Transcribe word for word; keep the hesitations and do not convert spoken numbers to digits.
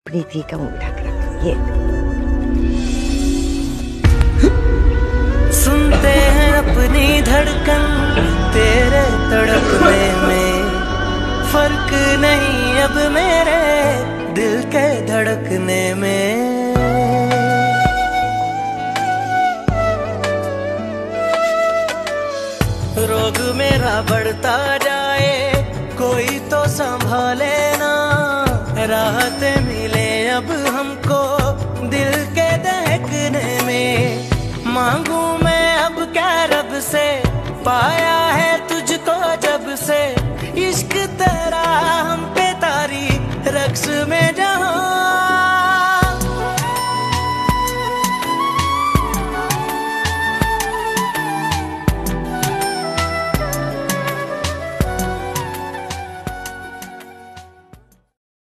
प्रीति का मुंह ढक रखा। ये सुनते हैं अपनी धड़कन तेरे तड़पने में, फर्क नहीं अब मेरे दिल के धड़कने में। रोग मेरा बढ़ता जाए कोई तो संभाले ना, राहतें मिले अब हमको दिल के दहकने में। मांगू मैं अब क्या रब से, पाया है तुझको जब से, इश्क तेरा हम पे तारी रक्स में जा